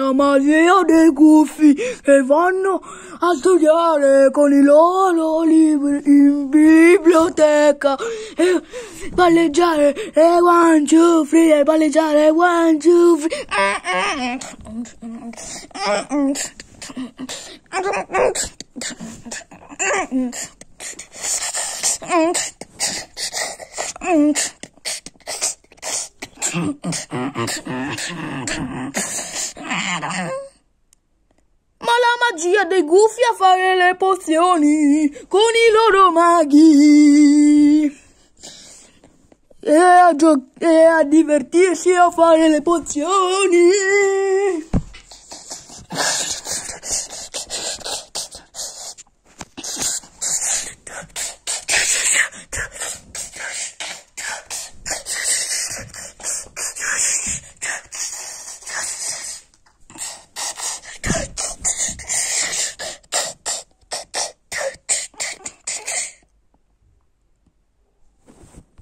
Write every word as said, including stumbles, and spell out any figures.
la magia dei gufi che vanno a studiare con i loro libri in biblioteca e palleggiare e one two three e palleggiare one two three. Ma la magia dei gufi a fare le pozioni con i loro maghi e a, gio- e a divertirsi a fare le pozioni.